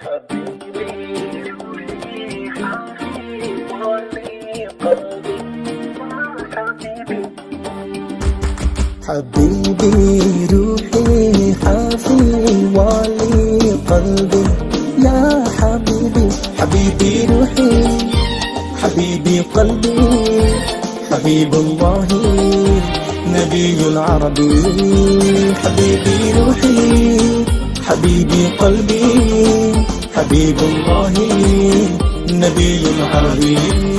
حبيبي روحي حافي والي قلبي يا حبيبي، حبيبي روحي حبيبي قلبي، حبيب الله نبي العربي. حبيبي روحي حبيبي قلبي، حبيب الله نبي العربي.